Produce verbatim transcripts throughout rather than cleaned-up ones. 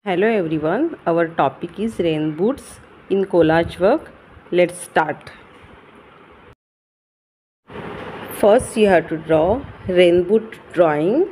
Hello everyone, our topic is rain boots in collage work. Let's start. First you have to draw rain boot drawing.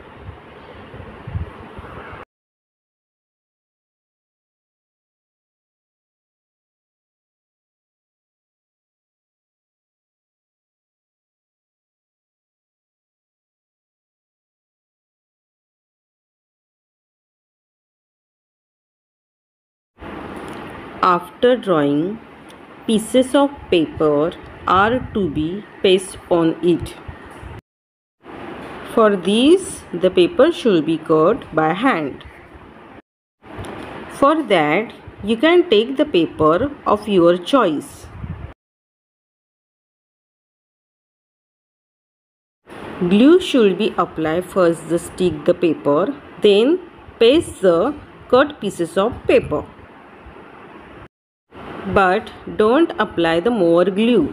After drawing, pieces of paper are to be pasted on it. For these, the paper should be cut by hand. For that, you can take the paper of your choice. Glue should be applied first to stick the paper, then paste the cut pieces of paper. But don't apply the more glue.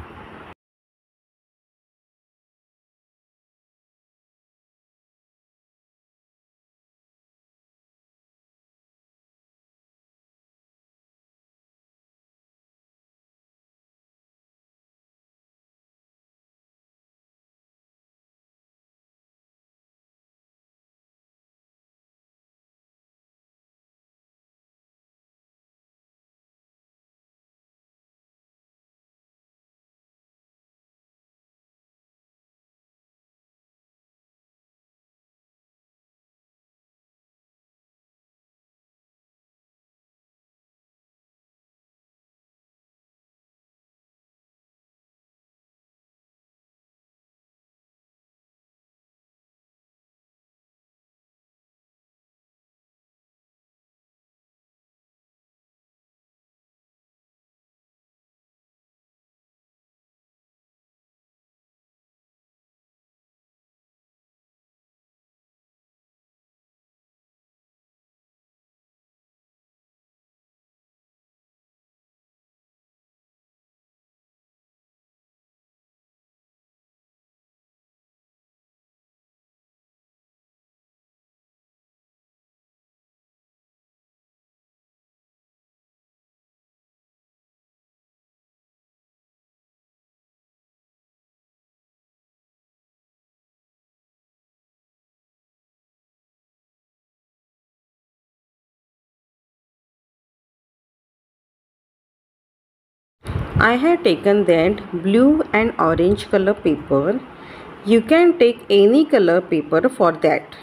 I have taken that blue and orange color paper. You can take any color paper for that.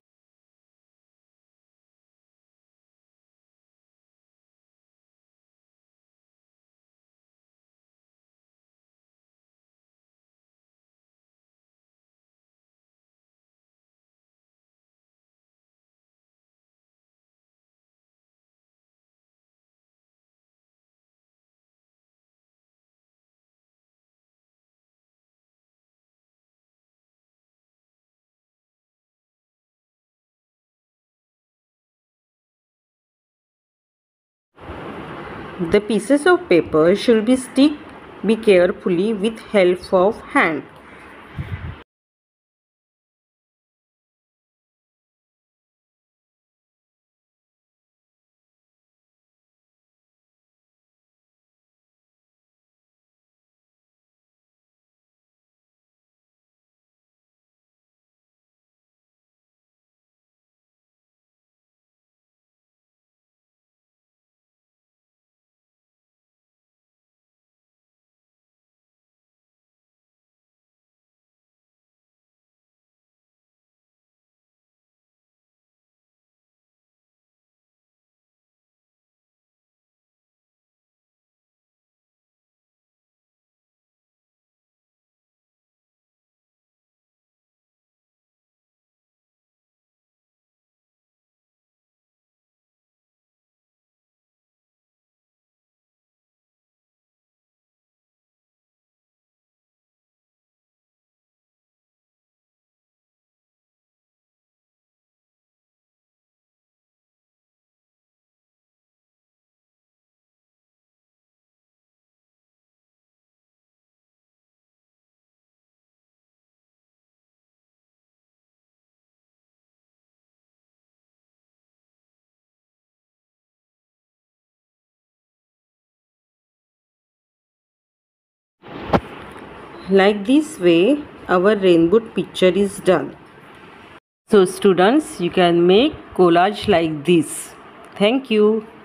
The pieces of paper should be stick be carefully with help of hand. Like this way, our rainbow picture is done. So students, you can make collage like this. Thank you.